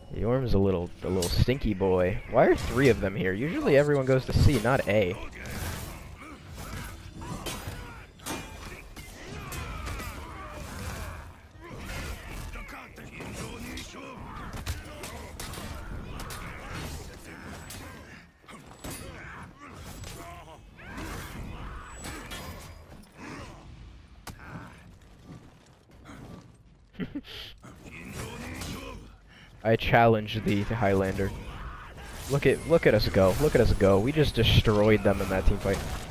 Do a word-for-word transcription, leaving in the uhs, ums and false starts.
Yorm's a little, a little stinky boy. Why are three of them here? Usually everyone goes to C, not A. I challenge thee, Highlander. Look at look at us go. Look at us go. We just destroyed them in that team fight.